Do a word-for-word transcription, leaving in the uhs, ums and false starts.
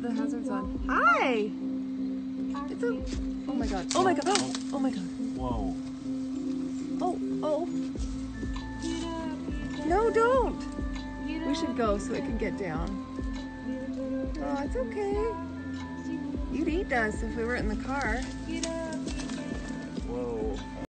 put the hazards on. Hi! It's a... Oh my god. Oh my god. Oh my god. Whoa. Oh, oh. No, don't. We should go so it can get down. Oh, it's okay. You'd eat us if we were in the car. Whoa.